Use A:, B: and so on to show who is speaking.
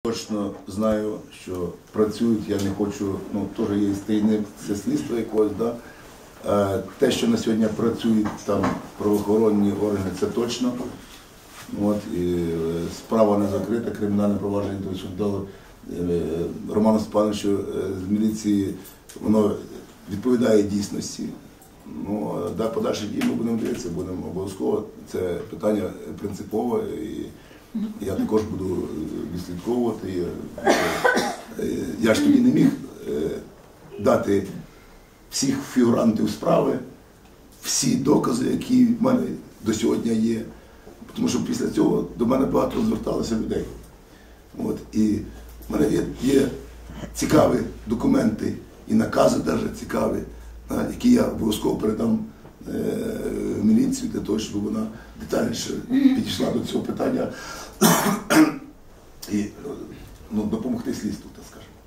A: точно знаю, що працюють, я не хочу, теж є таємниця слідства якогось, да? Те, що на сьогодні працюють там правоохоронні органи, це точно. І справа не закрита, кримінальне провадження, тому що дало Роману Степановичу з міліції, воно відповідає дійсності. Подальші дії ми будемо дивитися, будемо обов'язково. Це питання принципове, і я також буду відслідковувати. Я ж тоді не міг дати всіх фігурантів справи, всі докази, які в мене до сьогодні є. Тому що після цього до мене багато зверталося людей. І в мене є цікаві документи і накази навіть цікаві, які я обов'язково передам в міліцію для того, щоб вона детальніше підійшла до цього питання і допомогти слідству, так скажемо.